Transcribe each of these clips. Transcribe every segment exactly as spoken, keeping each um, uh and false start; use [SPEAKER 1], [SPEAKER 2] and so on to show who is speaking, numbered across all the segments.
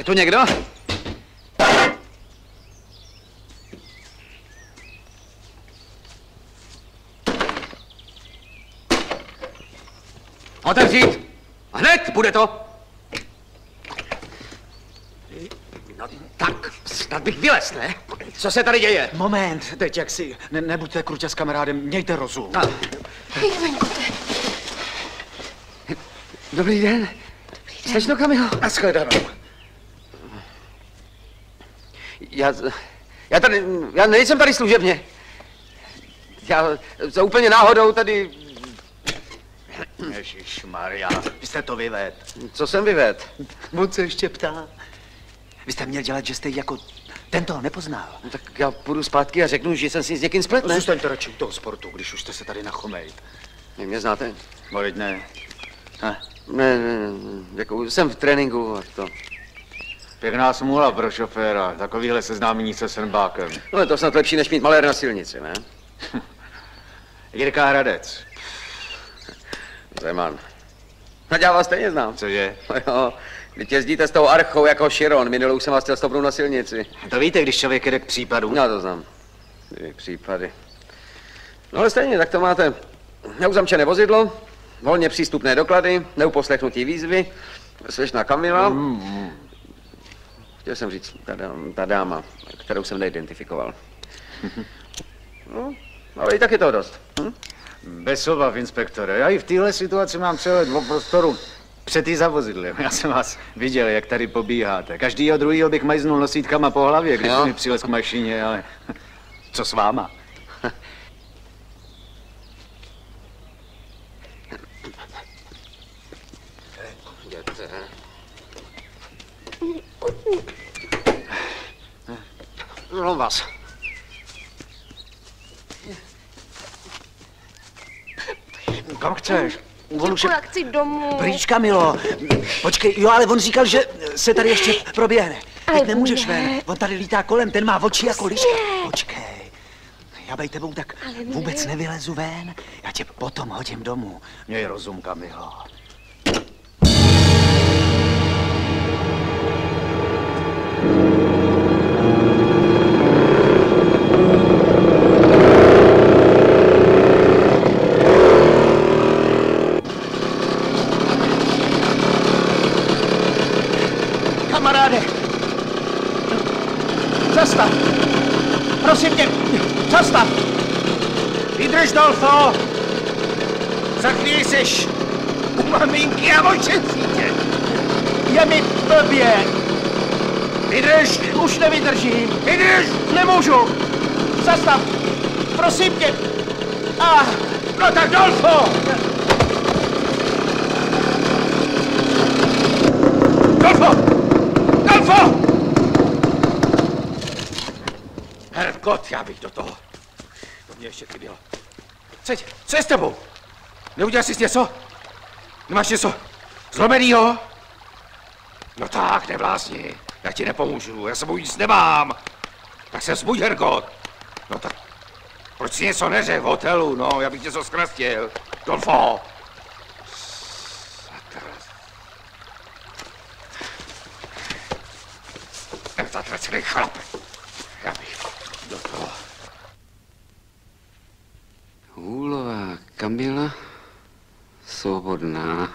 [SPEAKER 1] Je tu někdo? Otevřít! Hned, bude to! No tak, snad bych vylez, ne? Co se tady děje?
[SPEAKER 2] Moment, teď jak si, ne, nebuďte krutě s kamarádem, mějte rozum.
[SPEAKER 1] No. Dobrý den. Slečno Kamilo.
[SPEAKER 2] Nashledanou.
[SPEAKER 1] Já, já tady, já nejsem tady služebně. Já za úplně náhodou tady...
[SPEAKER 2] Ježišmarja, vy jste to vyvedl.
[SPEAKER 1] Co jsem vyvedl?
[SPEAKER 2] On se ještě ptá. Vy jste měl dělat, že jste jako... Ten toho nepoznal.
[SPEAKER 1] No, tak já půjdu zpátky a řeknu, že jsem si s někým spletl, ne?
[SPEAKER 2] Zůstaňte radši u toho sportu, když už jste se tady nachomejt.
[SPEAKER 1] Vy mě znáte?
[SPEAKER 2] Molit ne. Ha?
[SPEAKER 1] Ne, ne, ne, jako jsem v tréninku a to.
[SPEAKER 2] Pěkná smůla pro šoféra, takovýhle seznámení se Senbákem.
[SPEAKER 1] No je to snad lepší, než mít malér na silnici, ne?
[SPEAKER 2] Jirka Hradec.
[SPEAKER 1] Zeman. No já vás stejně znám.
[SPEAKER 2] Cože?
[SPEAKER 1] No jo, když jezdíte s tou archou jako Chiron, minulou jsem vás chtěl stopnout na silnici.
[SPEAKER 2] To víte, když člověk jde k případu.
[SPEAKER 1] No to znám. Ty případy. No ale stejně, tak to máte neuzamčené vozidlo, volně přístupné doklady, neuposlechnutí výzvy, slečna Kamila. Mm. Chtěl jsem říct, ta, ta dáma, kterou jsem neidentifikoval. No, ale i tak je toho dost. Hm?
[SPEAKER 2] Bez obav, inspektore. Já i v téhle situaci mám přehled o prostoru před i za vozidlem. Já jsem vás viděl, jak tady pobíháte. Každýho druhýho bych majznul nosítkama po hlavě, když mi přilez k mašině, ale co s váma?
[SPEAKER 1] No vás.
[SPEAKER 2] Kam chceš?
[SPEAKER 3] On už je... chci domů.
[SPEAKER 2] Pryč, Kamilo. Počkej, jo, ale on říkal, že se tady ještě proběhne. Teď nemůžeš ne. ven. On tady lítá kolem, ten má oči jako liška. Počkej. Já bej tebou tak vůbec nevylezu ven. Já tě potom hodím domů. Měj rozum, Kamilo.
[SPEAKER 4] Kamaráde! Zastav! Prosím tě, zastav! Vydrž, Dolfo! Za chvíli seš u maminky a očetří tě! Je mi blbě! Vydrž! Už nevydržím! Vydrž! Nemůžu! Zastav! Prosím tě! Ah! No tak, Dolfo! Dolfo! Dolfo! Herkot, já bych do toho. To mě ještě chybělo. Co, co je s tebou? Neudělal jsi něco? Nemáš něco zlomenýho? No tak, nevlásni. Já ti nepomůžu, já sebou nic nemám. Tak se zbuď, Herkot. No tak, proč si něco neřekl v hotelu? No, já bych něco zkrastil. Dolfo! Zatracený chlap. Já bych do toho.
[SPEAKER 1] Hůlová Kamila, svobodná.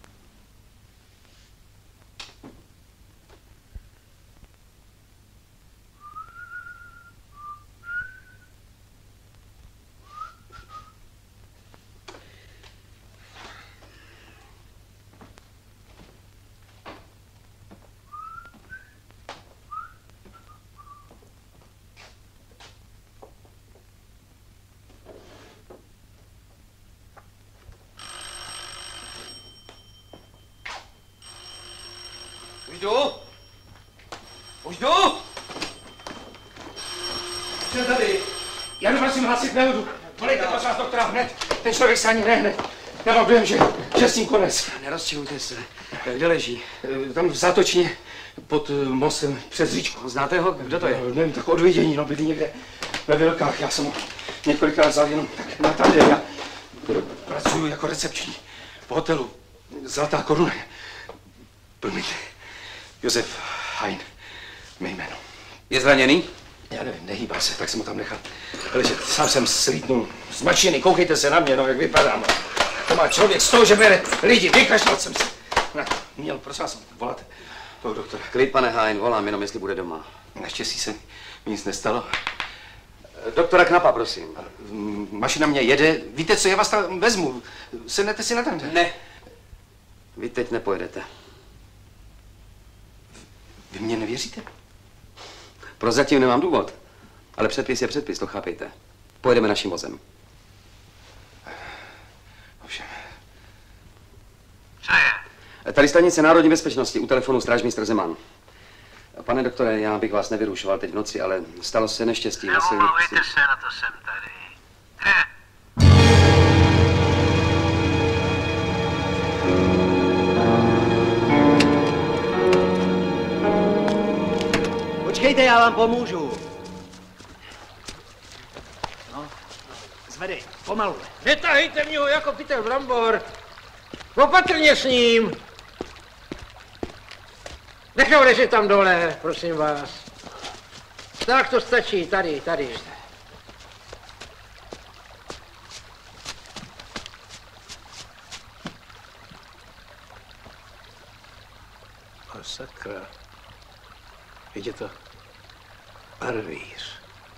[SPEAKER 1] Už jdu? Už jdu?
[SPEAKER 4] Jsem tady. Já nemusím hlasit, nebudu. Volejte prosím vás doktora hned. Ten člověk se ani nehne. Já mám dojem, že, že s tím konec.
[SPEAKER 1] Nerozčilujte se. Kde leží?
[SPEAKER 4] Tam v Zátočně pod mostem přes říčku.
[SPEAKER 1] Znáte ho? Kdo to je?
[SPEAKER 4] Nevím, tak od vidění, no bydlí někde ve Vilkách. Já jsem ho několikrát vzal jenom tak na tady. Já pracuji jako recepční v hotelu Zlatá koruna. Promiňte. Josef Hein, mé jméno.
[SPEAKER 1] Je zraněný?
[SPEAKER 4] Já nevím, nehýbá se, tak jsem ho tam nechal. Ležet, sám jsem slítnul z mačiny, koukejte se na mě, no, jak vypadám. To má člověk z toho, že bere lidi, vykašlal jsem se. No, měl, prosím vás, volat toho doktora.
[SPEAKER 1] Klid, pane Hein, volám jenom, jestli bude doma.
[SPEAKER 4] Naštěstí se mi nic nestalo.
[SPEAKER 1] Doktora Knapa, prosím.
[SPEAKER 4] Mašina mě jede. Víte co, já vás tam vezmu. Sednete si na ten.
[SPEAKER 1] Ne. Vy teď nepojedete.
[SPEAKER 4] Vy mě nevěříte?
[SPEAKER 1] Prozatím nemám důvod. Ale předpis je předpis, to chápejte. Pojedeme naším vozem.
[SPEAKER 4] Ovšem.
[SPEAKER 5] Co je?
[SPEAKER 1] Tady stanice Národní bezpečnosti, u telefonu strážmistr Zeman. Pane doktore, já bych vás nevyrušoval teď v noci, ale stalo se neštěstí na silnici.
[SPEAKER 5] Neomlouvejte se, na to jsem tady. He.
[SPEAKER 2] Počkejte, já vám pomůžu. No, zvedej, pomalu.
[SPEAKER 6] Netahejte mě ho jako pytel brambor. Opatrně s ním. Nech ho ležet tam dole, prosím vás. Tak to stačí, tady, tady. A sakra. Vidíte to? Barvíř.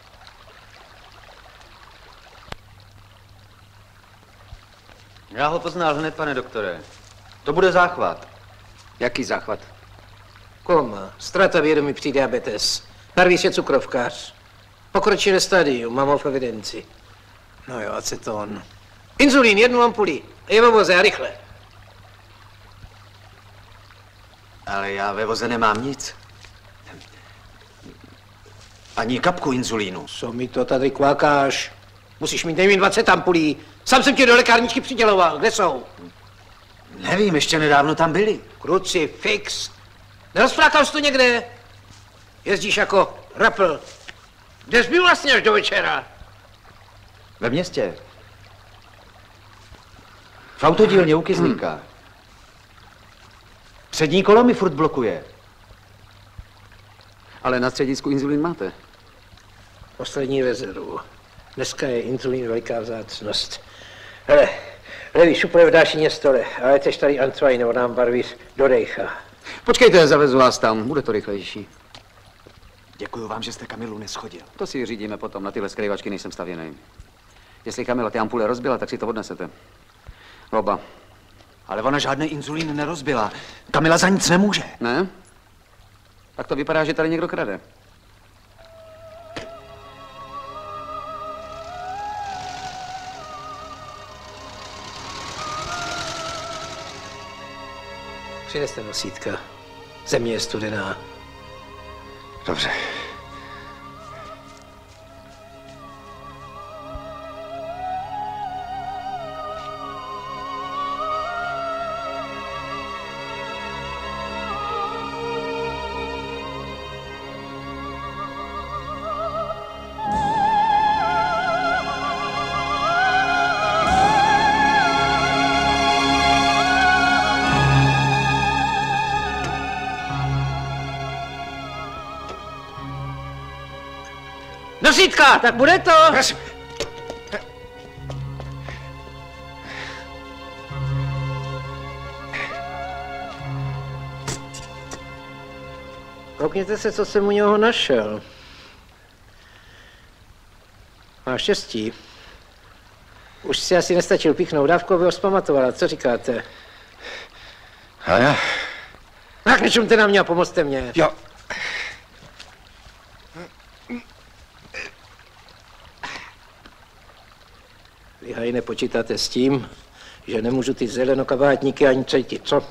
[SPEAKER 2] Já ho poznal hned, pane doktore. To bude záchvat.
[SPEAKER 1] Jaký záchvat?
[SPEAKER 6] Koma, ztráta vědomí při diabetes. Barvíř je cukrovkář. Pokročilé stadium, mám ho v evidenci. No jo, aceton. Inzulín, jednu ampuli. Je ve voze a rychle.
[SPEAKER 2] Ale já ve voze nemám nic. Ani kapku inzulínu.
[SPEAKER 6] Co mi to tady kvákáš? Musíš mít nejméně dvacet ampulí. Sám jsem tě do lékárničky přiděloval. Kde jsou?
[SPEAKER 2] Nevím, ještě nedávno tam byli.
[SPEAKER 6] Krucifix. Nerozflákal jsi to někde? Jezdíš jako rapl. Kde jsi byl vlastně až do večera?
[SPEAKER 2] Ve městě. V autodílně u Kyzlíka. Přední kolo mi furt blokuje.
[SPEAKER 1] Ale na středisku inzulín máte.
[SPEAKER 6] Poslední rezervu. Dneska je inzulín veliká vzácnost. Hele, levý šuple v dášině stole, ale tež tady Antoine nebo nám barvíř do dejcha.
[SPEAKER 1] Počkejte, zavezu vás tam, bude to rychlejší.
[SPEAKER 2] Děkuju vám, že jste Kamilu neschodil.
[SPEAKER 1] To si řídíme potom, na tyhle skrývačky nejsem stavěný. Jestli Kamila ty ampule rozbila, tak si to odnesete. Oba.
[SPEAKER 2] Ale ona žádný inzulín nerozbila. Kamila za nic nemůže.
[SPEAKER 1] Ne? Tak to vypadá, že tady někdo krade.
[SPEAKER 6] Přineste nosítka. Země je studená.
[SPEAKER 4] Dobře.
[SPEAKER 6] Nosítka, tak bude to?
[SPEAKER 4] Prosím.
[SPEAKER 6] Koukněte se, co jsem u něho našel. Má štěstí. Už si asi nestačil píchnout dávku, aby ho zpamatovala. Co říkáte?
[SPEAKER 4] A já?
[SPEAKER 6] Tak nečumte na mě a pomozte mě.
[SPEAKER 4] Jo.
[SPEAKER 6] Vy, Haji, nepočítáte s tím, že nemůžu ty zelenokabátníky ani cejtit, co?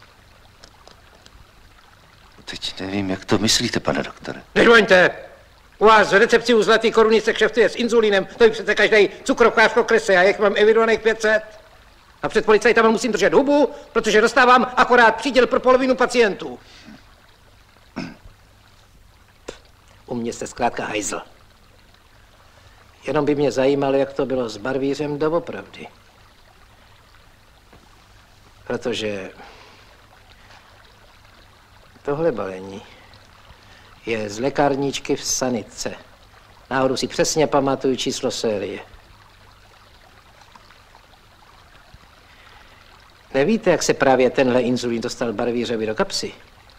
[SPEAKER 4] Teď nevím, jak to myslíte, pane doktore.
[SPEAKER 6] Nežvaňte! U vás v recepci u Zlatý koruny se kšeftuje s inzulínem, to je přece každý cukrovkářko krese, já jich mám evidovaných pět set. A před policajtama musím držet hubu, protože dostávám akorát příděl pro polovinu pacientů. U mě jste zkrátka hajzl. Jenom by mě zajímalo, jak to bylo s barvířem doopravdy. Protože tohle balení Je z lékárničky v sanitce. Náhodou si přesně pamatuju číslo série. Nevíte, jak se právě tenhle inzulín dostal barvířovi do kapsy?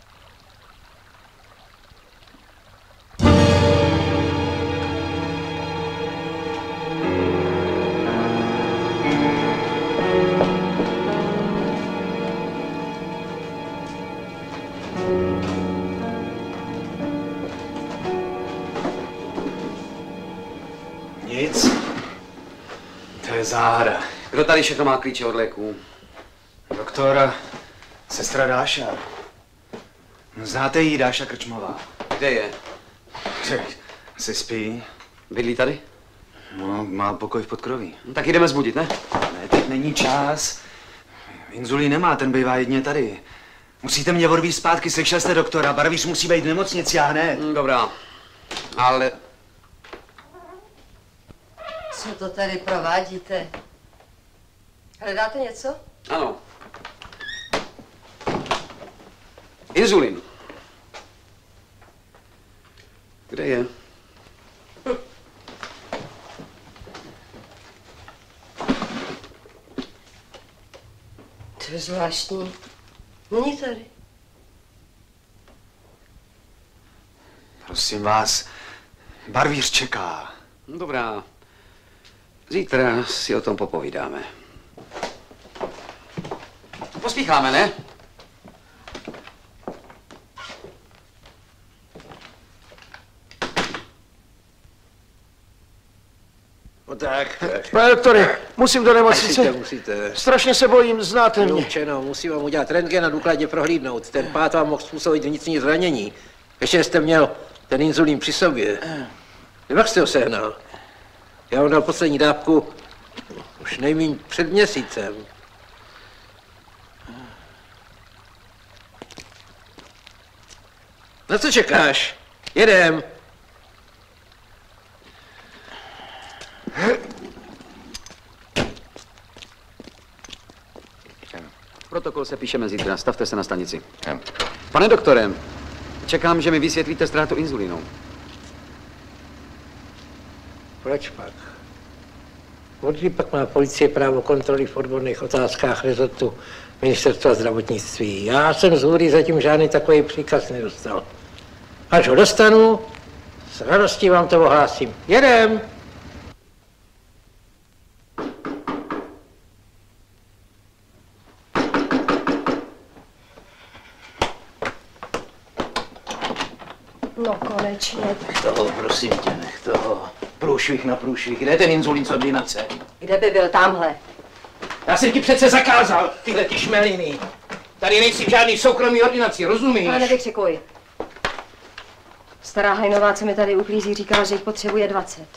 [SPEAKER 2] Nic. To je záhada.
[SPEAKER 1] Kdo tady všechno má klíče od léků?
[SPEAKER 2] Doktor, sestra Dáša. Znáte ji, Dáša Krčmová?
[SPEAKER 1] Kde je?
[SPEAKER 2] Se spí?
[SPEAKER 1] Bydlí tady?
[SPEAKER 2] No, má pokoj v podkroví.
[SPEAKER 1] No, tak jdeme zbudit, ne?
[SPEAKER 2] Ne, teď není čas. Inzulín nemá, ten bývá jedně tady. Musíte mě odvízt zpátky, slyšel jste doktora, barvíř musí být v nemocnici, já hned.
[SPEAKER 1] Hm, dobrá, ale...
[SPEAKER 3] Co to tady provádíte? Hledáte něco?
[SPEAKER 1] Ano. Inzulin. Kde je?
[SPEAKER 3] To je zvláštní. Není tady.
[SPEAKER 2] Prosím vás, barvíř čeká.
[SPEAKER 1] No, dobrá. Zítra si o tom popovídáme. Pospícháme, ne?
[SPEAKER 6] No tak, tak.
[SPEAKER 7] Pane doktore, musím do nemocnice.
[SPEAKER 6] Musíte, musíte.
[SPEAKER 7] Strašně se bojím, znáte mě.
[SPEAKER 6] Lučeno, musím vám udělat rentgen a důkladně prohlídnout. Ten pád vám mohl způsobit vnitřní zranění. Ještě jste měl ten inzulín při sobě. Jak jste ho sehnal? Já vám dal poslední dávku už nejméně před měsícem. Na co čekáš? Jedem.
[SPEAKER 1] Protokol se píšeme zítra, stavte se na stanici. Pane doktore, čekám, že mi vysvětlíte ztrátu inzulínu.
[SPEAKER 6] Proč pak? Odkdy pak má policie právo kontroly v odborných otázkách rezortu Ministerstva zdravotnictví? Já jsem z hůry zatím žádný takový příkaz nedostal. Až ho dostanu, s radostí vám to ohlásím. Jedem!
[SPEAKER 3] No konečně.
[SPEAKER 6] Nech toho, prosím tě, nech toho. Průšvih na průšvih. Kde je ten inzulín z ordinace?
[SPEAKER 3] Kde by byl? Tamhle.
[SPEAKER 6] Já jsem ti přece zakázal tyhle ty šmeliny. Tady nejsi v žádný soukromý ordinaci, rozumíš?
[SPEAKER 3] Ale nevykřikuj. Stará Hajnová, co mi tady uklízí, říkala, že jich potřebuje dvacet.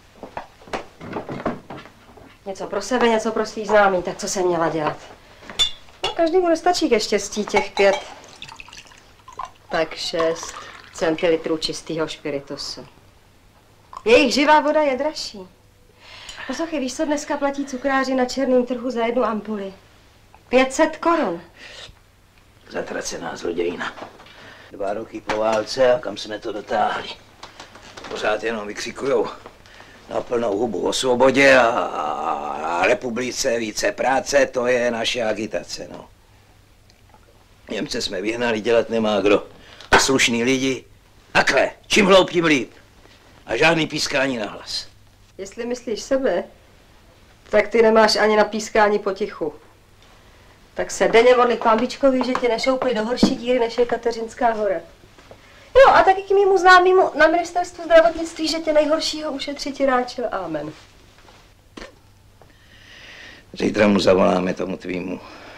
[SPEAKER 3] Něco pro sebe, něco pro svý známý, tak co jsem měla dělat? No, každému nestačí ke štěstí těch pět. Tak šest centilitrů čistého špiritusu. Jejich živá voda je dražší. Poslouchej, víš, co dneska platí cukráři na černém trhu za jednu ampuli? pět set korun.
[SPEAKER 6] Zatracená zlodějina. Dva roky po válce a kam jsme to dotáhli. Pořád jenom vykřikujou na plnou hubu o svobodě a, a republice více práce, to je naše agitace, no. Němce jsme vyhnali, dělat nemá kdo. Slušný lidi, takhle, čím hloub, tím líp. A žádný pískání na hlas.
[SPEAKER 3] Jestli myslíš sebe, tak ty nemáš ani na pískání potichu. Tak se denně modli k pambičkovi, že tě nešoupli do horší díry, než je Kateřinská hora. Jo, a taky k mému známému na ministerstvu zdravotnictví, že tě nejhoršího ušetří ti ráčil. Amen.
[SPEAKER 6] Zítra mu zavoláme tomu tvýmu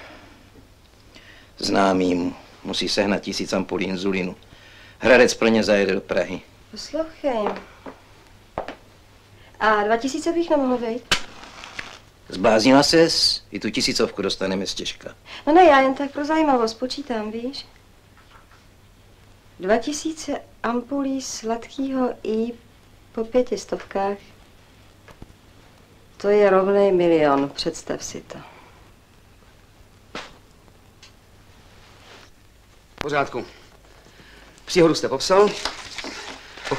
[SPEAKER 6] známýmu. Musí sehnat tisíc ampulí inzulínu. Hradec pro ně zajede do Prahy.
[SPEAKER 3] Poslouchej. A dva tisíce bych nemohl vejít?
[SPEAKER 6] Zbláznila ses, i tu tisícovku dostaneme stěžka.
[SPEAKER 3] No ne, já jen tak pro zajímavost počítám, víš? Dva tisíce ampulí sladkýho i po pěti stovkách. To je rovnej milion, představ si to.
[SPEAKER 1] V pořádku. Příhodu jste popsal,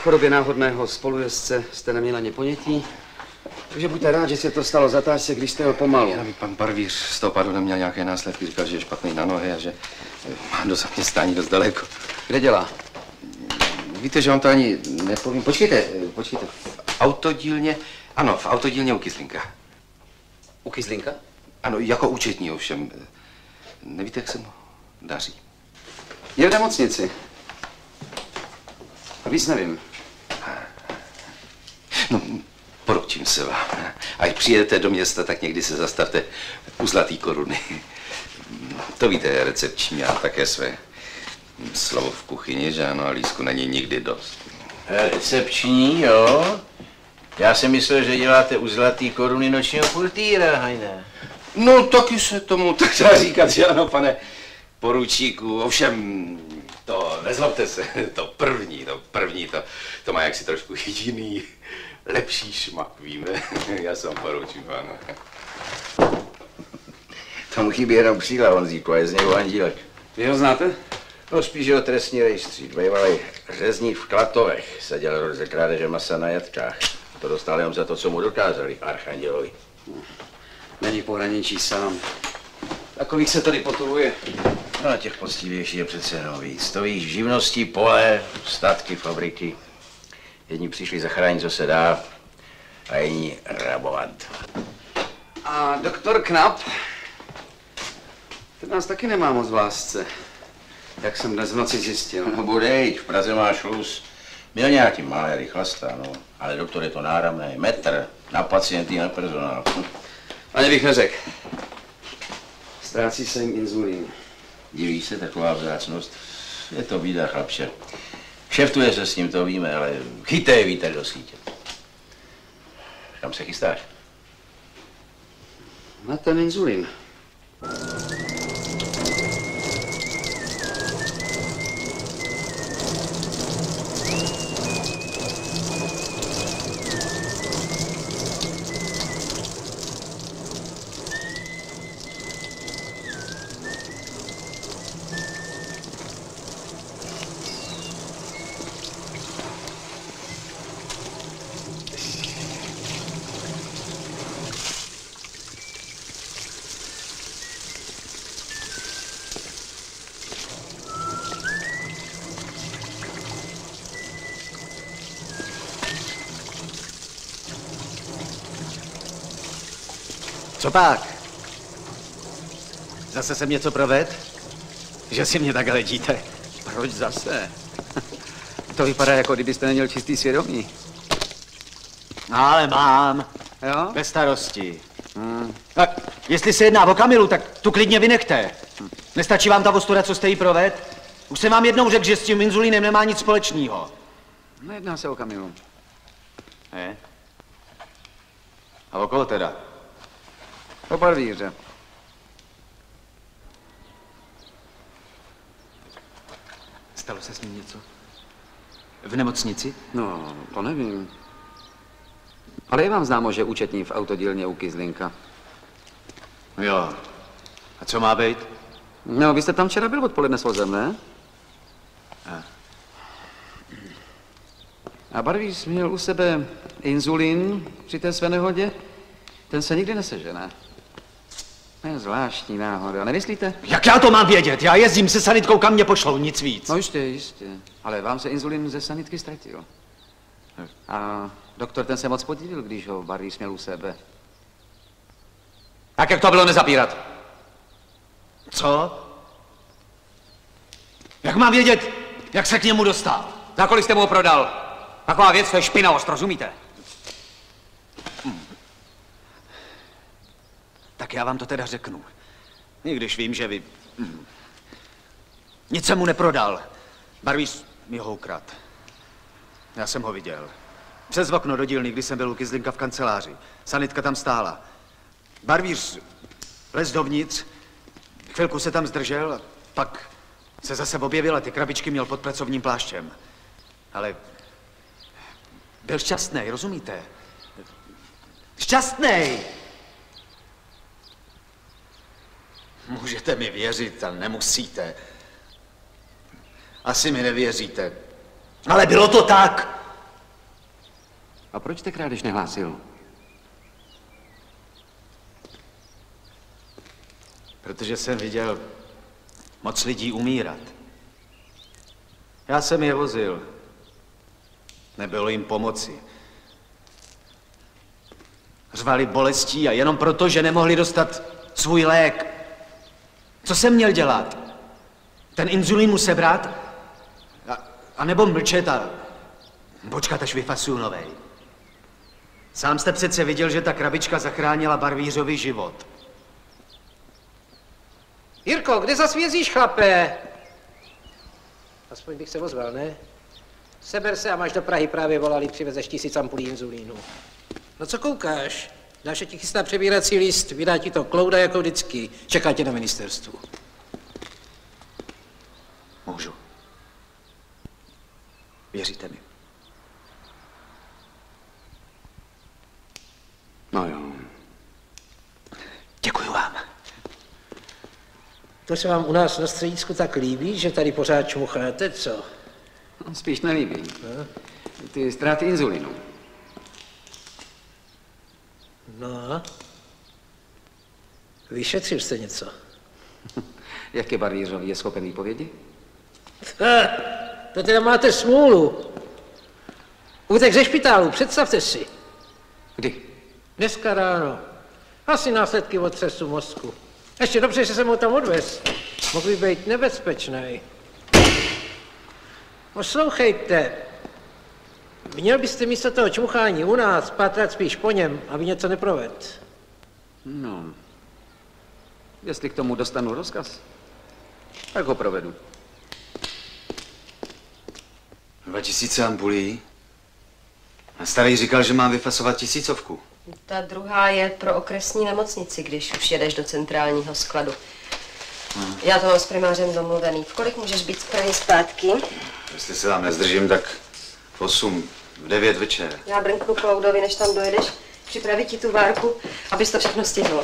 [SPEAKER 1] chorobě náhodného spolujezdce jste neměl ani ponětí. Takže buďte rád, že se to stalo zatáčce, když jste ho pomalu.
[SPEAKER 4] Já by pan Barvíř z toho padu neměl nějaké následky. Říkal, že je špatný na nohy a že má do zaměstnání dost daleko.
[SPEAKER 1] Kde dělá?
[SPEAKER 4] Víte, že on to ani nepovím. Počkejte, počkejte. V autodílně, ano, v autodílně u Kyslínka.
[SPEAKER 1] U Kyslínka?
[SPEAKER 4] Ano, jako účetní ovšem. Nevíte, jak se mu daří?
[SPEAKER 1] Je v nemocnici. A víc nevím.
[SPEAKER 4] No, poručím se vám. A když přijedete do města, tak někdy se zastavte u Zlatý koruny. To víte, recepční má také své slovo v kuchyni, že ano, a lísku není nikdy dost.
[SPEAKER 5] Recepční, jo? Já jsem myslel, že děláte u Zlatý koruny nočního portýra, hajne.
[SPEAKER 4] No, taky se tomu tak dá říkat, že ano, pane poručíku. Ovšem, to nezlobte se, to první, to první, to, to má jaksi trošku jiný, lepší šmak, víme. Já jsem poručík, ano.
[SPEAKER 5] Tomu chybí jenom kříla, Honzíku, a je z něho andílek.
[SPEAKER 1] Vy ho znáte?
[SPEAKER 5] No spíš jeho trestní rejstřík. Bývalý řezník v Klatovech seděl rok ze krádeže masa na jatkách. To dostal jenom za to, co mu dokázali, archandělovi.
[SPEAKER 1] Není pohraničí sám. Takových se tady potuluje.
[SPEAKER 5] No a těch poctivější je přece jenom víc. To víš, živnosti, pole, statky, fabriky. Jedni přišli zachránit, co se dá, a jiní rabovat.
[SPEAKER 1] A doktor Knap? Ten nás taky nemá moc v lásce. Jak jsem dnes v noci zjistil.
[SPEAKER 5] No budej, v Praze máš luz. Měl nějaký malé rychlasta, no. Ale doktor je to náramný. Metr na pacienty, na personál.
[SPEAKER 1] Ani bych neřekl. Ztrácí se jim inzulín.
[SPEAKER 5] Diví se, taková vzácnost. Je to bída, chlapče. Kšeftuje se s ním, to víme, ale chytej vítr do sítě. Kam se chystáš?
[SPEAKER 1] Na ten inzulín.
[SPEAKER 2] Co pak? Zase jsem něco proved? Že si mě tak hledíte?
[SPEAKER 1] Proč zase? To vypadá, jako kdybyste neměl čistý svědomí.
[SPEAKER 2] No, ale mám.
[SPEAKER 1] Jo?
[SPEAKER 2] Bez starosti. Hmm. A jestli se jedná o Kamilu, tak tu klidně vynechte. Nestačí vám ta ostuda, co jste jí proved? Už jsem vám jednou řekl, že s tím inzulínem nemá nic společného.
[SPEAKER 1] Nejedná se o Kamilu.
[SPEAKER 2] Ne? A o koho teda?
[SPEAKER 1] O Barvíře.
[SPEAKER 2] Stalo se s ním něco? V nemocnici?
[SPEAKER 1] No, to nevím. Ale je vám známo, že účetní v autodílně u Kyslínka.
[SPEAKER 2] Jo. A co má být?
[SPEAKER 1] No, vy jste tam včera byl odpoledne s vozem, ne?
[SPEAKER 2] A.
[SPEAKER 1] A Barvíř měl u sebe inzulín při té své nehodě? Ten se nikdy nesežene. To je zvláštní náhoda, nemyslíte?
[SPEAKER 2] Jak já to mám vědět? Já jezdím se sanitkou, kam mě pošlou, nic víc.
[SPEAKER 1] No jistě, jistě. Ale vám se inzulín ze sanitky ztratil. A doktor ten se moc podivil, když ho Barvíř měl u sebe.
[SPEAKER 2] Tak jak to bylo nezapírat? Co? Jak mám vědět, jak se k němu dostal?
[SPEAKER 1] Za kolik jste mu ho prodal? Taková věc, to je špinavost, rozumíte?
[SPEAKER 2] Hmm. Tak já vám to teda řeknu. I když vím, že vy... Hmm. Nic jsem mu neprodal. Barvíř mi ho ukradl. Já jsem ho viděl. Přes okno do dílny, když jsem byl u Kyslínka v kanceláři. Sanitka tam stála. Barvíř lez dovnitř, chvilku se tam zdržel, a pak se zase objevil a ty krabičky měl pod pracovním pláštěm. Ale byl šťastný, rozumíte? Šťastný! Můžete mi věřit, ale nemusíte. Asi mi nevěříte. Ale bylo to tak.
[SPEAKER 1] A proč jste krádež nehlásil?
[SPEAKER 2] Protože jsem viděl moc lidí umírat. Já jsem je vozil. Nebylo jim pomoci. Řvali bolestí a jenom proto, že nemohli dostat svůj lék. Co jsem měl dělat? Ten inzulín mu sebrat? A, a nebo mlčet a počkat, až vyfasuju novej. Sám jste přece viděl, že ta krabička zachránila barvířovi život.
[SPEAKER 6] Jirko, kde zas vězíš, chlape? Aspoň bych se ozval, ne? Seber se a máš do Prahy, právě volali, přivezeš tisíc ampulí inzulínu. No co koukáš? Dáš ti chystá přebírací list, vydá ti to Klouda jako vždycky. Čeká tě na ministerstvu.
[SPEAKER 2] Můžu. Věříte mi?
[SPEAKER 1] No jo.
[SPEAKER 2] Děkuju vám.
[SPEAKER 6] To se vám u nás na středisku tak líbí, že tady pořád čmucháte, co?
[SPEAKER 1] No, spíš nelíbí. No. Ty ztráty inzulínu.
[SPEAKER 6] No. Vyšetřil jste něco?
[SPEAKER 1] Jak je barvířový, je schopen výpovědi?
[SPEAKER 6] To teda máte smůlu. Utek ze špitálu, představte si.
[SPEAKER 1] Kdy?
[SPEAKER 6] Dneska ráno. Asi následky otřesu mozku. Ještě dobře, že jsem ho tam odvez. Mohl by být nebezpečný. Poslouchejte. Měl byste místo toho čmuchání u nás pátrat spíš po něm, aby něco neproved.
[SPEAKER 1] No. Jestli k tomu dostanu rozkaz, tak ho provedu.
[SPEAKER 2] Dva tisíce ampulí? A starý říkal, že mám vyfasovat tisícovku.
[SPEAKER 3] Ta druhá je pro okresní nemocnici, když už jedeš do centrálního skladu. Hmm. Já to mám s primářem domluvený. V kolik můžeš být z Prahy zpátky?
[SPEAKER 2] Jestli se vám nezdržím, tak v osm, v devět večer.
[SPEAKER 3] Já brnknu Kloudovi, než tam dojedeš, připravit ti tu várku, abys to všechno stihl.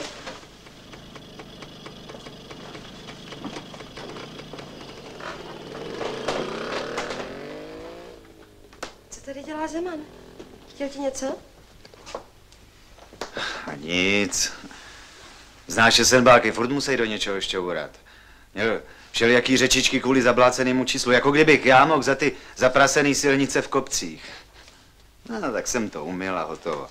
[SPEAKER 3] Co tady dělá Zeman? Chtěl ti něco?
[SPEAKER 2] A nic. Znáš Šesenbáky, furt musí do něčeho ještě urat. Měl všelijaký řečičky kvůli zablácenému číslu, jako kdybych já mohl za ty zaprasený silnice v kopcích. No, tak jsem to uměl a hotovo.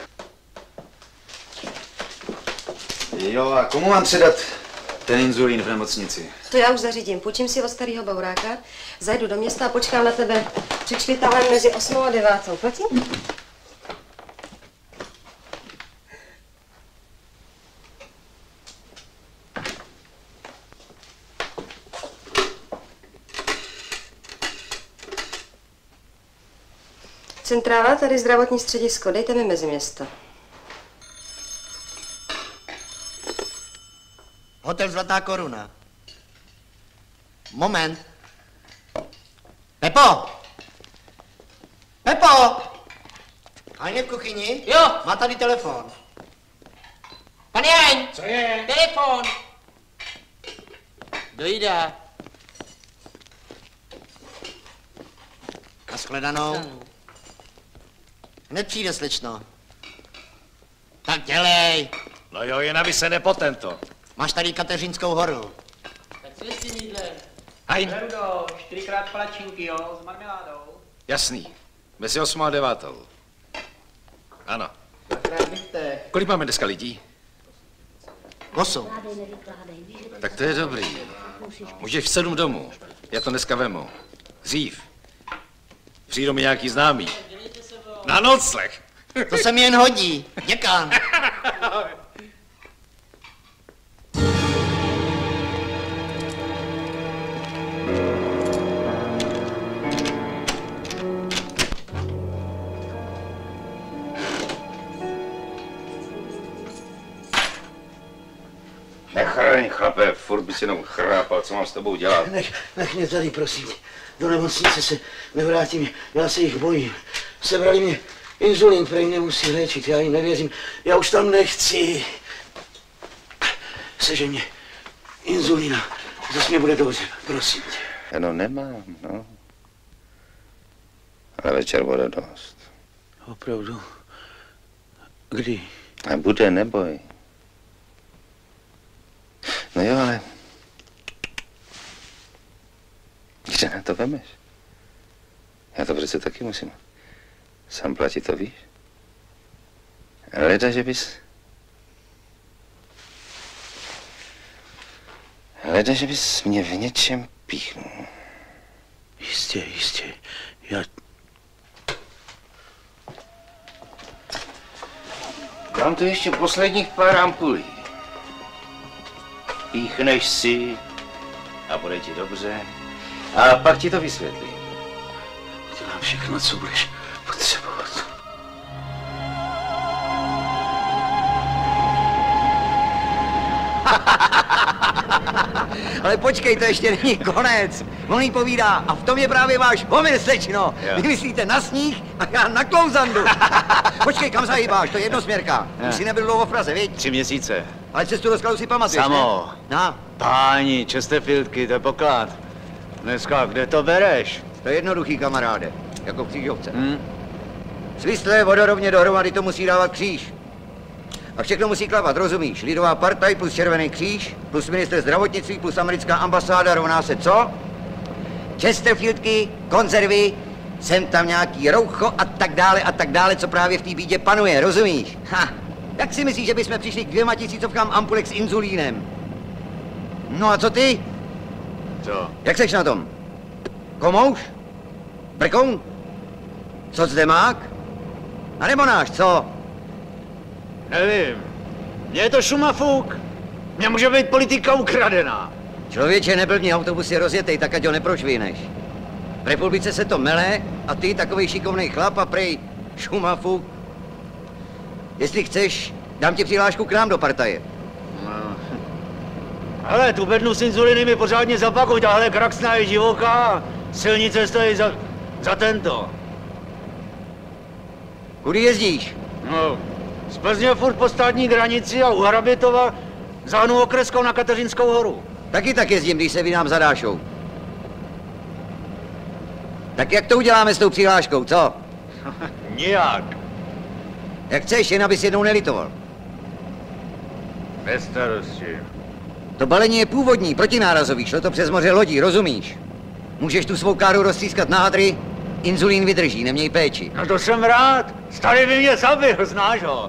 [SPEAKER 2] Jo, a komu mám předat ten inzulín v nemocnici?
[SPEAKER 3] To já už zařídím. Půjčím si od starého bauráka, zajdu do města a počkám na tebe před špitálem mezi osmou a devátou. Platí? Centrála, tady zdravotní středisko, dejte mi mezi město.
[SPEAKER 8] Hotel Zlatá koruna. Moment. Pepo! Pepo! Ani v kuchyni?
[SPEAKER 6] Jo!
[SPEAKER 8] Má tady telefon.
[SPEAKER 6] Pan Jaň!
[SPEAKER 8] Co je?
[SPEAKER 6] Telefon!
[SPEAKER 8] Dojde. Nashledanou. Hned přijde, slečno. Tak dělej.
[SPEAKER 5] No jo, jen aby se nepotento.
[SPEAKER 8] Máš tady Kateřinskou horu.
[SPEAKER 6] Tak co je s tím jídlem?
[SPEAKER 5] Hajn.
[SPEAKER 9] Nerudo, čtyřikrát palačinky, jo, s marmeládou.
[SPEAKER 5] Jasný. Mezi osmou a devátou. Ano.
[SPEAKER 9] Dvakrát biftek.
[SPEAKER 5] Kolik máme dneska lidí?
[SPEAKER 8] Osm.
[SPEAKER 5] Tak to je dobrý. Můžeš v sedm domů. Já to dneska vemu. Dřív. Přijdou mi nějaký známý. Na nocleh.
[SPEAKER 8] To se mi jen hodí. Děkám.
[SPEAKER 5] Nechraň, chlape, furt bys jenom chrápal, co mám s tebou dělat.
[SPEAKER 7] Nech, nech mě tady, prosím. Do nemocnice se nevrátím, já se jich bojím. Sebrali mě inzulín, který mě musí léčit, já jim nevěřím. Já už tam nechci. Sežeň mě inzulína, zase mě bude dobře, prosím tě.
[SPEAKER 5] No nemám, no. Ale večer bude dost.
[SPEAKER 7] Opravdu. Kdy?
[SPEAKER 10] A bude, neboj. No jo, ale... Kde na to vemeš? Já to přece taky musím sám platit, to víš? Leda, že bys... Leda, že bys mě v něčem píchnul.
[SPEAKER 7] Jistě, jistě. Já...
[SPEAKER 10] Dám tu ještě posledních pár ampulí. Píchneš si a bude ti dobře. A pak ti to vysvětlím.
[SPEAKER 7] Dělám všechno, co budeš potřebovat.
[SPEAKER 2] Ale počkej, to ještě není konec. On jí povídá, a v tom je právě váš omyl, slečno. Vy myslíte na sníh a já na klouzandu. Počkej, kam zahýbáš, to je jednosměrka. Už jsi nebyl dlouho v Praze, viď?
[SPEAKER 11] Tři měsíce.
[SPEAKER 2] Ale cestu do Skalu si pamatuješ,
[SPEAKER 11] Samo.
[SPEAKER 2] ne? No.
[SPEAKER 11] Páni, Chesterfieldky, to je poklad. Dneska, kde to bereš?
[SPEAKER 2] To je jednoduchý, kamaráde. Jako v křížovce.
[SPEAKER 11] Hm?
[SPEAKER 2] Svislé vodorovně dohromady to musí dávat kříž. A všechno musí klapat, rozumíš? Lidová partaj plus Červený kříž, plus minister zdravotnictví, plus americká ambasáda rovná se co? Chesterfieldky, konzervy, sem tam nějaký roucho a tak dále a tak dále, co právě v té bídě panuje, rozumíš? Ha! Jak si myslíš, že bychom přišli k dvěma tisícovkám ampulek s inzulínem? No a co ty?
[SPEAKER 11] Co?
[SPEAKER 2] Jak seš na tom? Komouš? Brkoun? Co zde mák? A nebo náš, co?
[SPEAKER 11] Nevím. Mně je to šumafuk. Mně může být politika ukradená.
[SPEAKER 2] Člověče, neblbni, autobus je rozjetej, tak ať ho neprošvineš. V republice se to mele a ty, takovej šikovnej chlap a prej šumafuk. Jestli chceš, dám ti přihlášku k nám do partaje.
[SPEAKER 11] No. Ale tu bednu s inzuliny mi pořádně zapakuj, tahle kraksná je divoká. Silnice stojí za, za tento.
[SPEAKER 2] Kudy jezdíš?
[SPEAKER 11] No, z Plzně furt po státní hranici a u Hrabětova záhnu okreskou na Kateřinskou horu.
[SPEAKER 2] Taky tak jezdím, když se vydám za Dášou. Tak jak to uděláme s tou přihláškou, co?
[SPEAKER 11] Nijak.
[SPEAKER 2] Jak chceš, jen abys jednou nelitoval.
[SPEAKER 11] Bez starosti.
[SPEAKER 2] To balení je původní, protinárazový, šlo to přes moře lodí, rozumíš? Můžeš tu svou káru roztřískat na hadry, inzulín vydrží, neměj péči.
[SPEAKER 11] No to jsem rád, starý by mě zabil, znáš ho.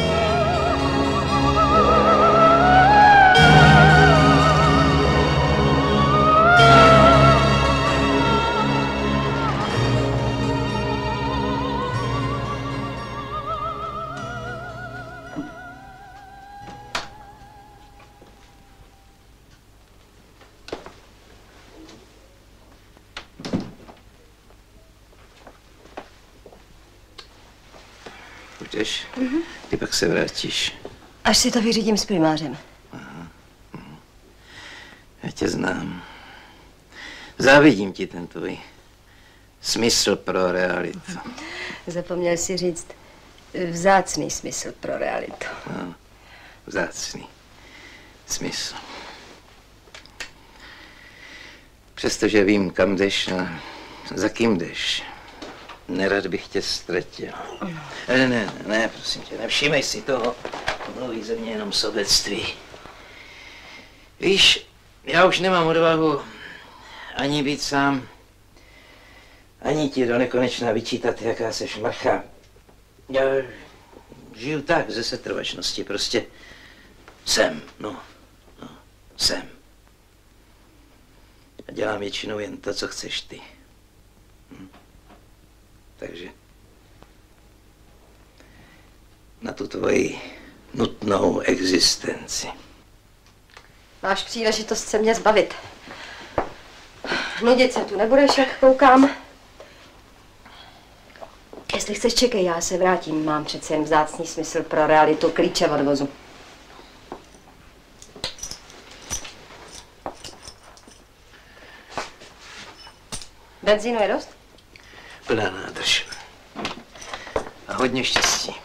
[SPEAKER 10] Jdeš, mm-hmm. Ty pak se vrátíš.
[SPEAKER 3] Až si to vyřídím s primářem.
[SPEAKER 10] Aha. Já tě znám. Závidím ti ten tvůj smysl pro realitu.
[SPEAKER 3] Zapomněl si říct vzácný smysl pro realitu.
[SPEAKER 10] No, vzácný smysl. Přestože vím, kam jdeš a za kým jdeš, nerad bych tě ztratil. Ne, ne, ne, ne, prosím tě, nevšímej si toho. Mluví ze mě jenom sobectví. Víš, já už nemám odvahu ani být sám, ani ti do nekonečna vyčítat, jaká seš mrcha. Já žiju tak ze setrvačnosti, prostě jsem, no, no, jsem. A dělám většinou jen to, co chceš ty. Hm. Takže na tu tvoji nutnou existenci.
[SPEAKER 3] Máš příležitost se mě zbavit. Nudit se tu nebudeš, jak koukám. Jestli chceš, čekej, já se vrátím. Mám přece jen vzácný smysl pro realitu, klíče od vozu. Benzínu je dost?
[SPEAKER 10] Plná nádrž. A hodně štěstí.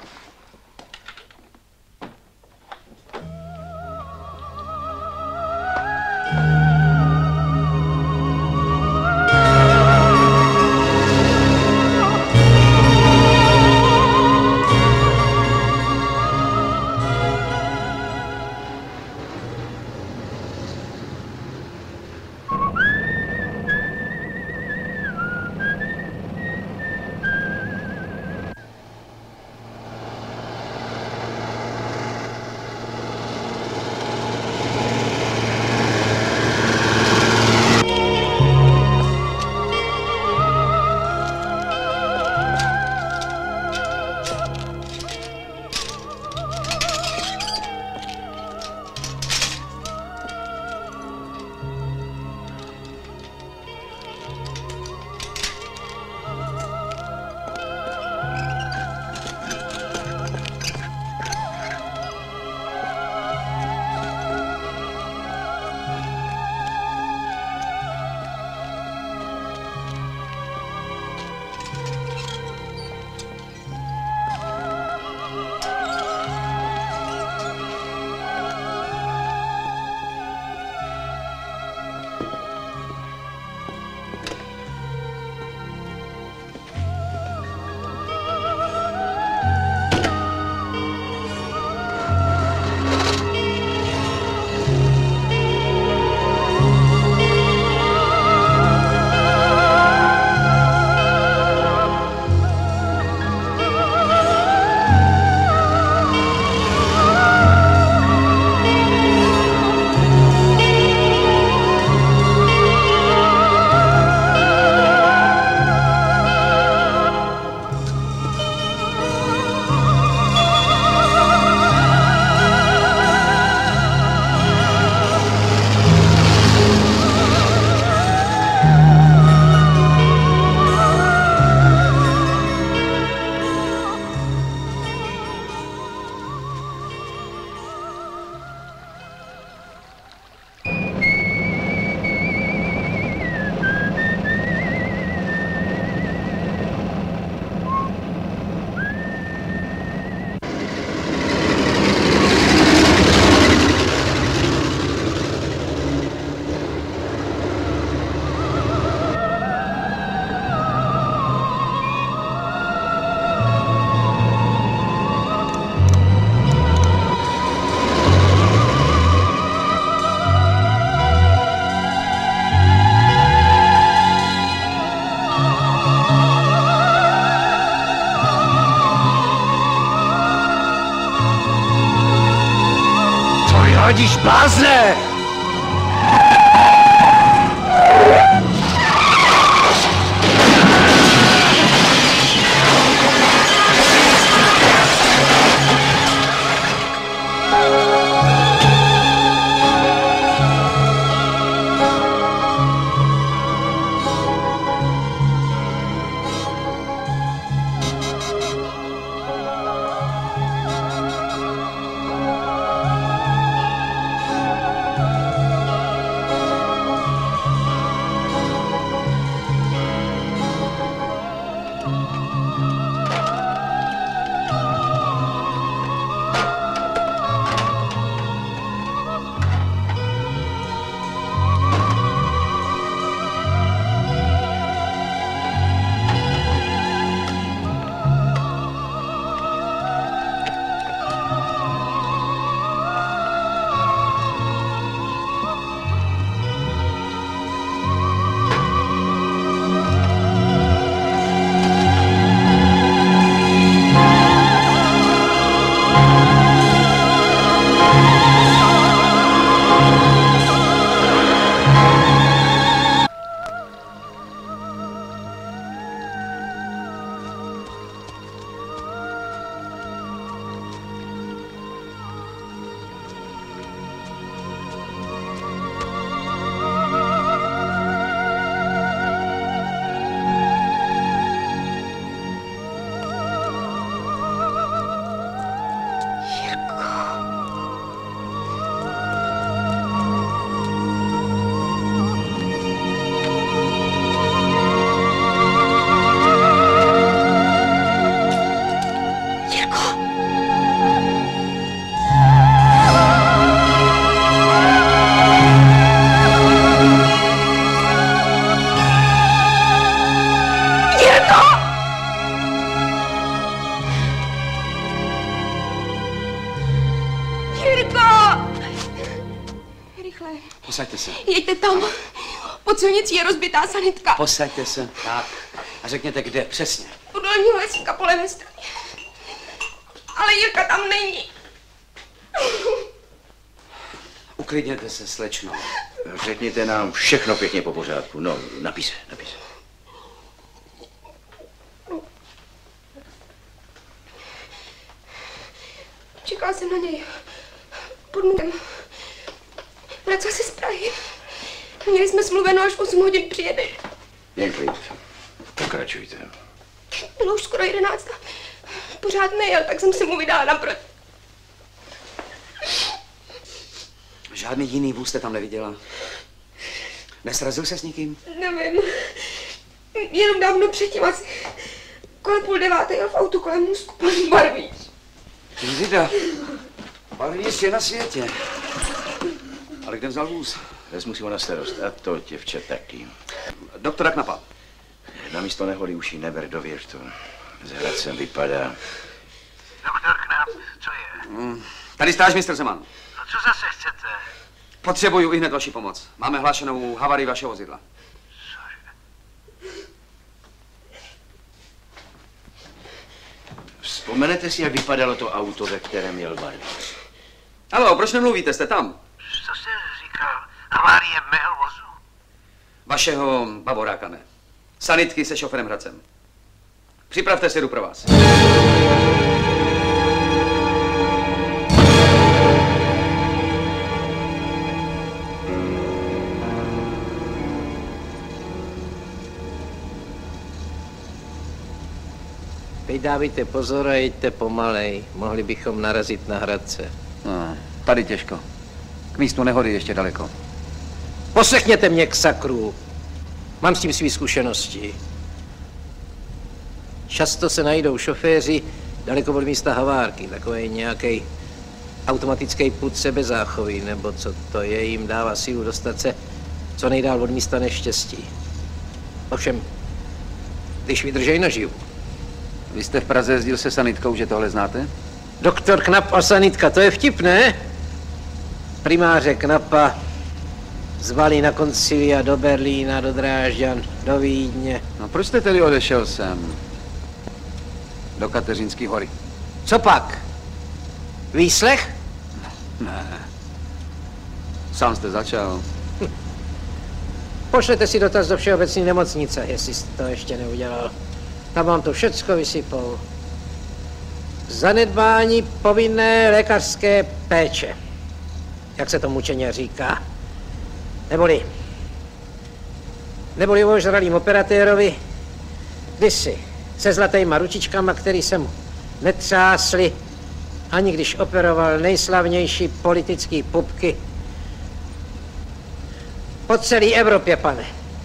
[SPEAKER 11] Zavadíš blázne!
[SPEAKER 1] Posaďte se.
[SPEAKER 12] Jeďte tam. Pod silnicí je rozbitá sanitka.
[SPEAKER 1] Posaďte se. Tak. A řekněte, kde přesně.
[SPEAKER 12] U dolního lesíka po levé straně. Ale Jirka tam není.
[SPEAKER 1] Uklidněte se, slečno.
[SPEAKER 5] Řekněte nám všechno pěkně po pořádku. No, napij se, napij se.
[SPEAKER 12] Čekala jsem na něj. Pod mluvem. Vracel se z Prahy. Měli jsme smluveno, až v osm hodin přijede.
[SPEAKER 5] Jen klid. Pokračujte.
[SPEAKER 12] Bylo už skoro jedenáct. Pořád nejel, tak jsem se mu vydala naproti.
[SPEAKER 1] Žádný jiný vůz jste tam neviděla? Nesrazil se s nikým?
[SPEAKER 12] Nevím. Jenom dávno předtím asi kolem půl deváté jel v autu kolem můstku plný barvíř.
[SPEAKER 1] Vida, barvíř je na světě. Ale kde vzal vůz?
[SPEAKER 5] Vezmu si ho na starost. A to děvče taky.
[SPEAKER 1] Doktora Knapa.
[SPEAKER 5] Na místo nehody už jí neber, dověř to. Z Hradcem vypadá.
[SPEAKER 11] Doktor Knap, co je?
[SPEAKER 1] Mm, tady stáž mistr Zeman.
[SPEAKER 11] No co zase chcete?
[SPEAKER 1] Potřebuju i hned vaši pomoc. Máme hlášenou havarii vašeho vozidla.
[SPEAKER 5] Vzpomenete si, jak vypadalo to auto, ve kterém jel barvíř?
[SPEAKER 1] Haló, proč nemluvíte? Jste tam?
[SPEAKER 11] Co jste říkal? Havárie mého vozu?
[SPEAKER 1] Vašeho Bavoráka ne. Sanitky se šoferem Hradcem. Připravte si, jdu pro vás.
[SPEAKER 6] Teď dávejte pozor a jeďte pomalej. Mohli bychom narazit na Hradce.
[SPEAKER 1] No, tady těžko. K místu nehody ještě daleko.
[SPEAKER 6] Poslechněte mě k sakru. Mám s tím svý zkušenosti. Často se najdou šoféři daleko od místa havárky. Takový nějaký automatický pud sebezáchovy, nebo co to je, jim dává sílu dostat se co nejdál od místa neštěstí. Ovšem, když vydržej naživu.
[SPEAKER 1] Vy jste v Praze jezdil se sanitkou, že tohle znáte?
[SPEAKER 6] Doktor Knap a sanitka, to je vtipné? Primáře Knapa zvali na koncilia do Berlína, do Drážďan, do Vídně.
[SPEAKER 1] No proč jste tedy odešel sem? Do Kateřinské hory.
[SPEAKER 6] Co pak? Výslech?
[SPEAKER 1] Ne. Sám jste začal.
[SPEAKER 6] Hm. Pošlete si dotaz do všeobecné nemocnice, jestli jste to ještě neudělal. Tam vám to všecko vysypou. Zanedbání povinné lékařské péče. Jak se to mučeně říká. Neboli, neboli ožralým operatérovi, kdysi se zlatýma ručičkama, který se mu netřásli, ani když operoval nejslavnější politický pupky po celé Evropě, pane.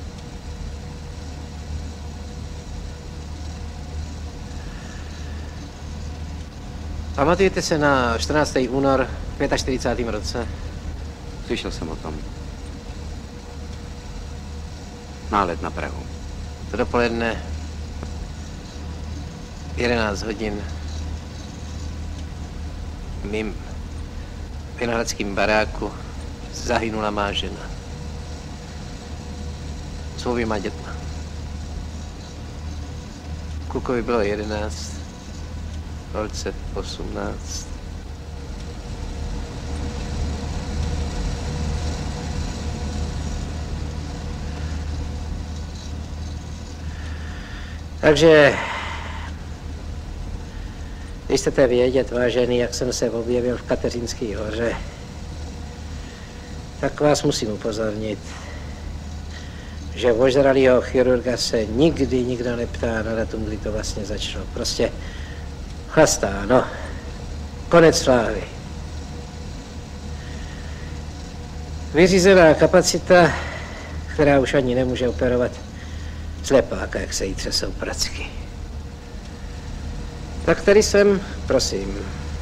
[SPEAKER 6] Pamatujete se na čtrnáctého února čtyřicátého pátého roce?
[SPEAKER 1] Slyšel jsem o tom. Nálet na Prahu.
[SPEAKER 6] To dopoledne jedenáct hodin v mým vinohradským baráku zahynula má žena. S oběma dětma. Klukovi bylo jedenáct, holce osmnáct. Takže, když chcete vědět, vážený, jak jsem se objevil v Kateřínské hoře, tak vás musím upozornit, že ožralýho chirurga se nikdy nikdo neptá na datum, kdy to vlastně začalo. Prostě chlastá, no. Konec slávy. Vyřízená kapacita, která už ani nemůže operovat slepáka, jak se jí třesou pracky. Tak tady jsem, prosím.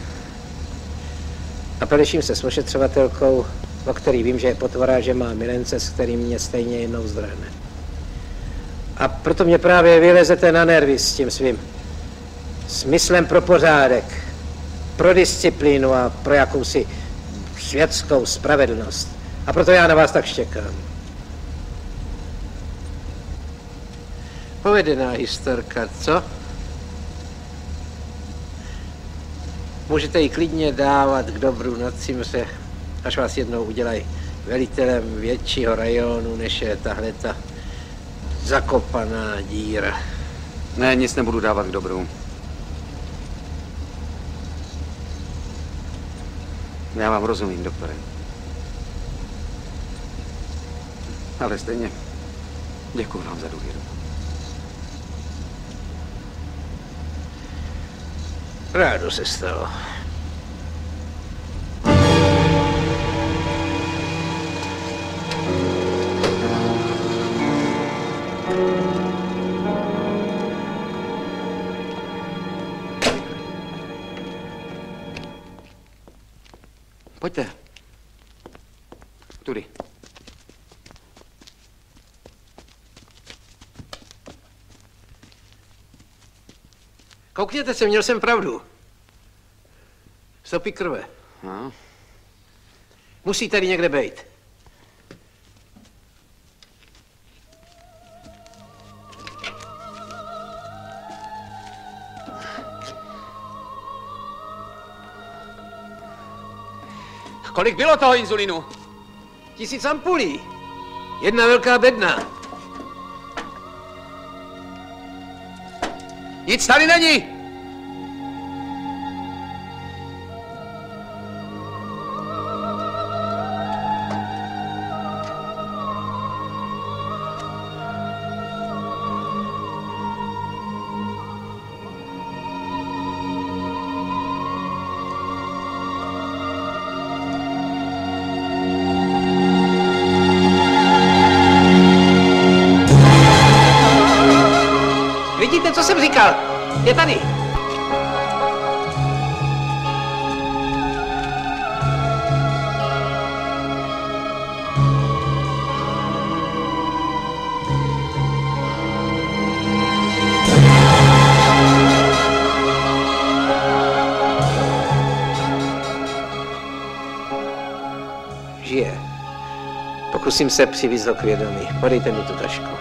[SPEAKER 6] A především se s ošetřovatelkou, o který vím, že je potvora, že má milence, s kterým mě stejně jednou zdrhne. A proto mě právě vylezete na nervy s tím svým smyslem pro pořádek, pro disciplínu a pro jakousi světskou spravedlnost. A proto já na vás tak štěkám. Povedená historka, co? Můžete ji klidně dávat k dobru na Cimře, až vás jednou udělají velitelem většího rajonu, než je tahle ta zakopaná díra.
[SPEAKER 1] Ne, nic nebudu dávat k dobru. Já vám rozumím, doktore. Ale stejně děkuji vám za důvěru.
[SPEAKER 6] Rádo se stalo.
[SPEAKER 1] Pojďte. Tudy.
[SPEAKER 6] Koukněte se, měl jsem pravdu. Stopy krve.
[SPEAKER 1] No.
[SPEAKER 6] Musí tady někde být.
[SPEAKER 1] Kolik bylo toho inzulinu?
[SPEAKER 6] Tisíc ampulí. Jedna velká bedna.
[SPEAKER 1] Nic tady není!
[SPEAKER 6] Vidíte, co jsem říkal? Je tady. Žije. Pokusím se přivízt ho k vědomí. Podejte mi tu tašku.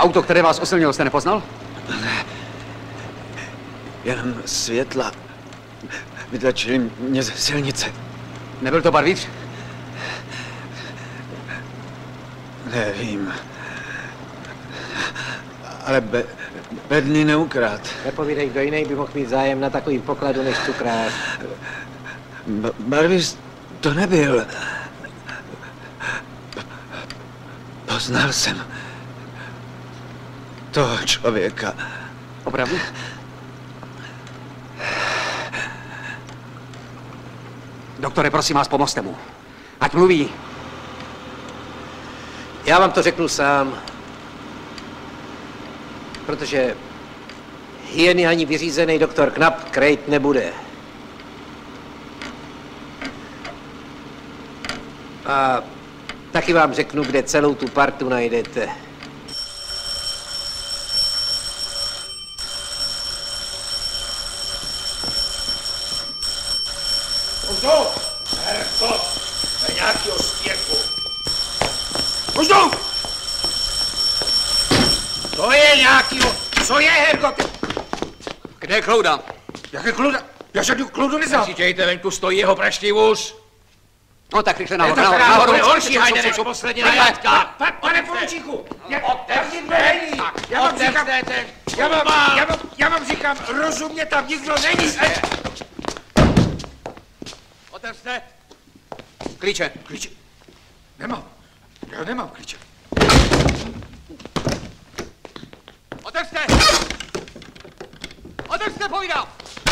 [SPEAKER 1] auto, které vás osilnilo, jste nepoznal?
[SPEAKER 2] Ne. Jenom světla vytlačili mě ze silnice.
[SPEAKER 1] Nebyl to barvíř?
[SPEAKER 2] Nevím. Ale be, bedny neukrát.
[SPEAKER 6] Nepovídej, kdo jiný by mohl mít zájem na takovým pokladu než cukrář.
[SPEAKER 2] Ba, barvíř to nebyl. Poznal jsem toho člověka.
[SPEAKER 1] Opravdu? Doktore, prosím vás, pomozte mu. Ať mluví.
[SPEAKER 6] Já vám to řeknu sám. Protože hyeny ani vyřízený doktor Knap krejt nebude. A taky vám řeknu, kde celou tu partu najdete.
[SPEAKER 4] Možnou! Herko! To je nějakýho stěrku. Možnou! To je nějakýho... Co je, Herko?
[SPEAKER 1] Kde je Klouda?
[SPEAKER 4] Jaké Klouda? Já žádnou Kloudu neznám. Necítějte, venku stojí jeho praští vůz.
[SPEAKER 1] No tak rychle nahoru,
[SPEAKER 4] nahoru,
[SPEAKER 1] nahoru,
[SPEAKER 4] nahoru.
[SPEAKER 1] nahoru.
[SPEAKER 4] Horší hajde než poslední na jatkách. Pane poručíku, otevřít dveří. Já vám říkám, já vám, já vám, já vám říkám, rozumně tam nikdo není.
[SPEAKER 1] Otevřte. Klíče.
[SPEAKER 4] Klíče. Nemám. Já nemám klíče.
[SPEAKER 1] Otevřte. Otevřte, povídám.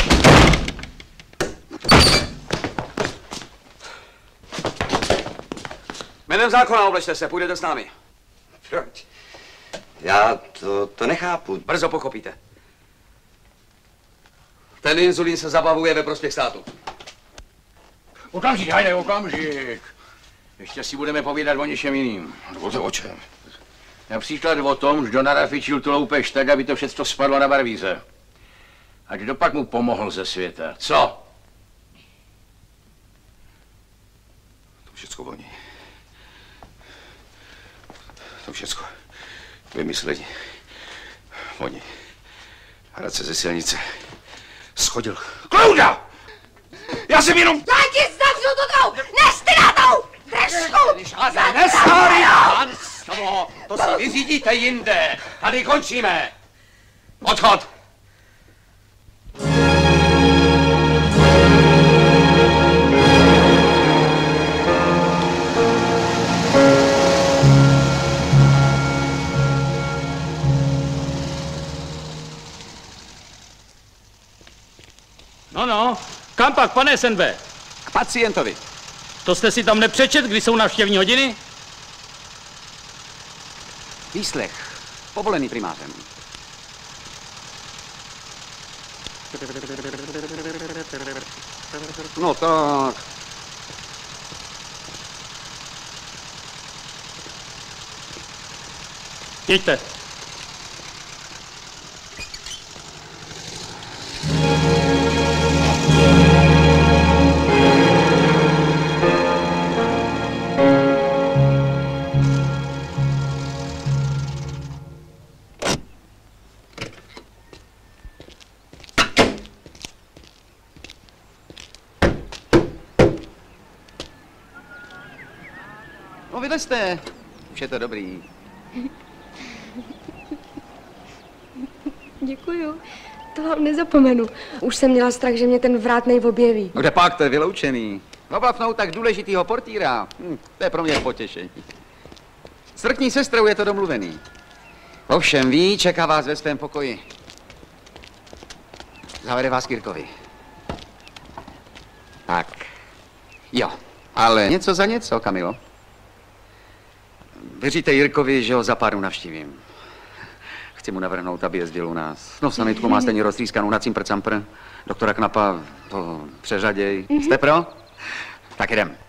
[SPEAKER 1] Jménem zákona oblečte se, půjdete s námi.
[SPEAKER 13] Proč? Já to, to nechápu.
[SPEAKER 1] Brzo pochopíte. Ten inzulín se zabavuje ve prospěch státu.
[SPEAKER 5] Okamžik, hajde, okamžik. Ještě si budeme povídat o něčem jiným.
[SPEAKER 4] O, o čem?
[SPEAKER 5] Například o tom, že Johna nafičil tu loupež tak, aby to všechno spadlo na barvíře. A kdo pak mu pomohl ze světa? Co?
[SPEAKER 4] To všecko oni. To všecko vymysleli. Oni. Hradce ze silnice. Schodil. Klouda! Já jsem jenom...
[SPEAKER 12] Já ti zavřu tuto nestyratou drežku!
[SPEAKER 1] Nestáry pánstvo, to si vyřídíte jinde. Tady končíme. Odchod.
[SPEAKER 14] No, no, kam pak, pane S N B?
[SPEAKER 1] K pacientovi.
[SPEAKER 14] To jste si tam nepřečet, kdy jsou návštěvní hodiny?
[SPEAKER 1] Výslech. Povolený primářem. No tak.
[SPEAKER 14] Jeďte.
[SPEAKER 1] No vylezte. Už je to dobrý.
[SPEAKER 12] Děkuju. To vám nezapomenu. Už jsem měla strach, že mě ten vrátnej objeví.
[SPEAKER 1] Kde pak, to je vyloučený. Oblapnout tak důležitýho portýra. Hm, to je pro mě potěšení. S vrchní sestrou je to domluvený. Ovšem ví, čeká vás ve svém pokoji. Zavede vás Kirkovi. Tak. Jo, ale něco za něco, Kamilo. Věříte Jirkovi, že ho za pár dnů navštívím. Chci mu navrhnout, aby jezdil u nás. No, sanitku má stejně roztrýskanou na cimpr-campr. Doktora Knapa to přeřaděj. Mm-hmm. Jste pro? Tak jdem.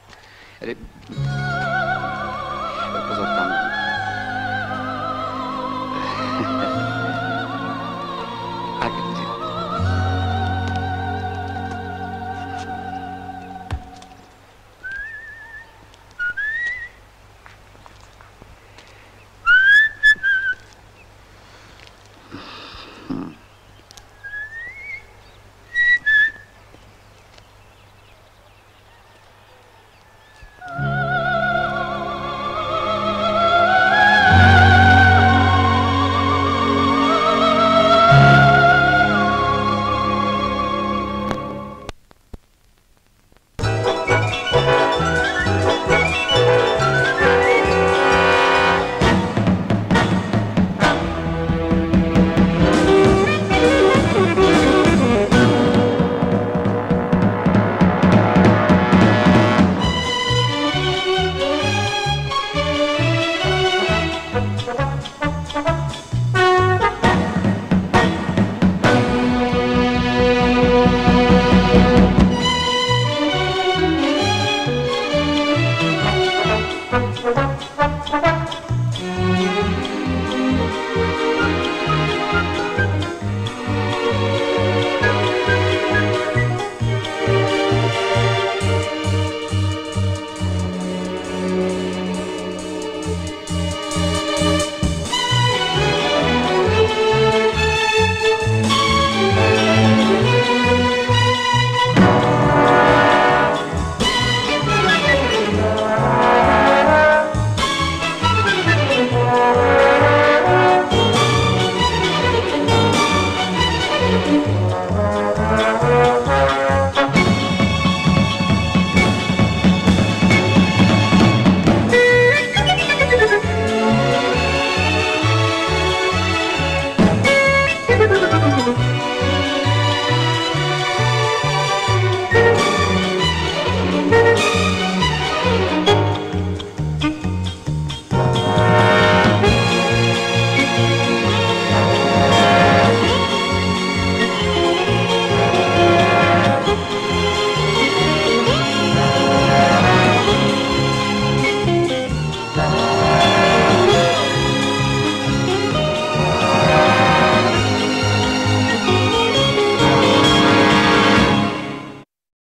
[SPEAKER 1] Pozor tam. Tak.
[SPEAKER 12] Thank you.